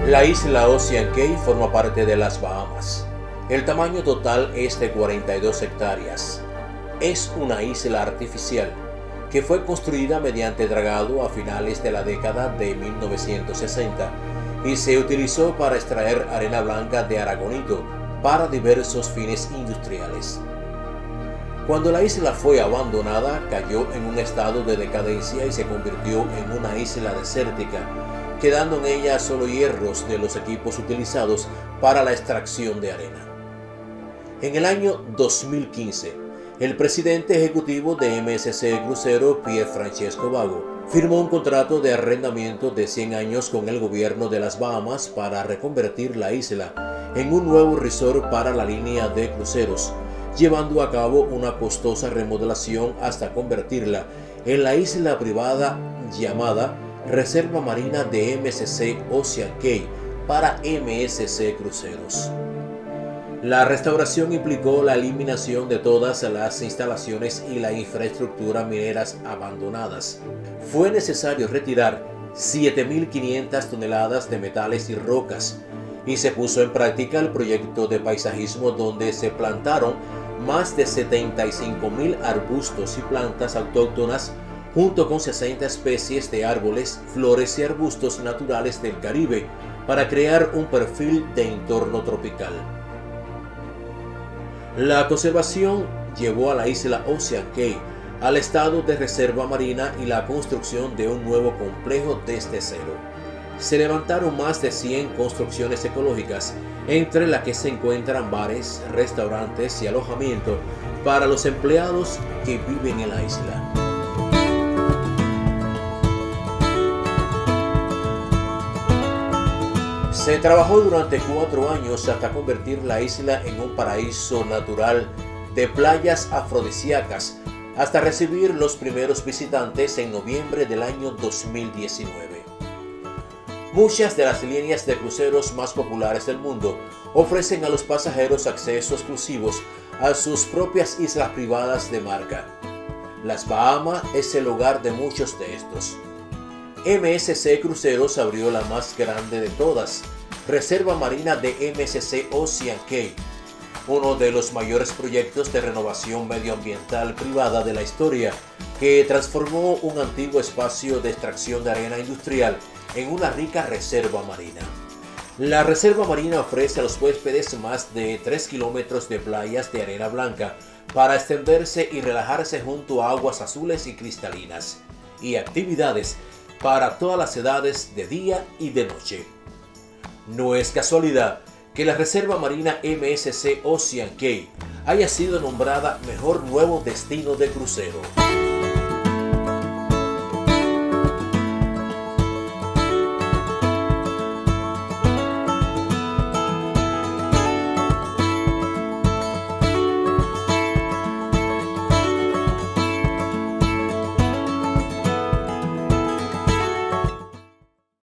La isla Ocean Cay forma parte de las Bahamas. El tamaño total es de 42 hectáreas. Es una isla artificial que fue construida mediante dragado a finales de la década de 1960 y se utilizó para extraer arena blanca de aragonito para diversos fines industriales. Cuando la isla fue abandonada, cayó en un estado de decadencia y se convirtió en una isla desértica, quedando en ella solo hierros de los equipos utilizados para la extracción de arena. En el año 2015, el presidente ejecutivo de MSC Crucero, Pier Francesco Vago, firmó un contrato de arrendamiento de 100 años con el gobierno de las Bahamas para reconvertir la isla en un nuevo resort para la línea de cruceros, llevando a cabo una costosa remodelación hasta convertirla en la isla privada llamada Reserva Marina de MSC Ocean Cay para MSC Cruceros. La restauración implicó la eliminación de todas las instalaciones y la infraestructura mineras abandonadas. Fue necesario retirar 7.500 toneladas de metales y rocas, y se puso en práctica el proyecto de paisajismo donde se plantaron más de 75.000 arbustos y plantas autóctonas junto con 60 especies de árboles, flores y arbustos naturales del Caribe para crear un perfil de entorno tropical. La conservación llevó a la isla Ocean Cay al estado de reserva marina y la construcción de un nuevo complejo desde cero. Se levantaron más de 100 construcciones ecológicas, entre las que se encuentran bares, restaurantes y alojamiento para los empleados que viven en la isla. Se trabajó durante 4 años hasta convertir la isla en un paraíso natural de playas afrodisíacas, hasta recibir los primeros visitantes en noviembre del año 2019. Muchas de las líneas de cruceros más populares del mundo ofrecen a los pasajeros acceso exclusivos a sus propias islas privadas de marca. Las Bahamas es el hogar de muchos de estos. MSC Cruceros abrió la más grande de todas, Reserva Marina de MSC Ocean Cay, uno de los mayores proyectos de renovación medioambiental privada de la historia, que transformó un antiguo espacio de extracción de arena industrial en una rica reserva marina. La reserva marina ofrece a los huéspedes más de 3 kilómetros de playas de arena blanca para extenderse y relajarse junto a aguas azules y cristalinas, y actividades para todas las edades de día y de noche. No es casualidad que la Reserva Marina MSC Ocean Cay haya sido nombrada mejor nuevo destino de crucero.